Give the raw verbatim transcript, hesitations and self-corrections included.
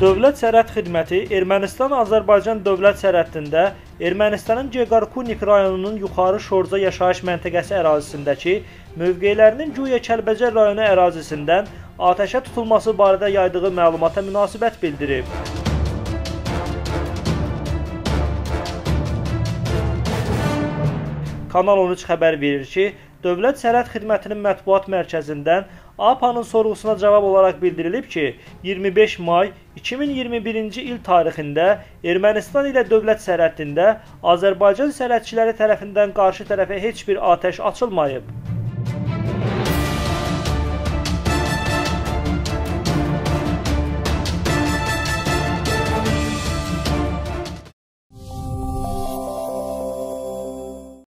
Dövlət Sərhəd Xidməti Ermənistan-Azərbaycan dövlət sərhədində Ermənistanın Geqarkunik rayonunun Yuxarı Şorza yaşayış məntəqəsi ərazisindəki mövqelərinin güya Kəlbəcər rayonu ərazisindən atəşə tutulması barədə yaydığı məlumata münasibət bildirib. Kanal on üç xəbər verir ki, Dövlət Sərhəd Xidmətinin mətbuat mərkəzindən A P A-nın sorğusuna cavab olaraq bildirilib ki, iyirmi beş may iki min iyirmi birinci il tarixində Ermənistan ilə dövlət sərhədində Azərbaycan sərhədçiləri tərəfindən qarşı tərəfə heç bir atəş açılmayıb.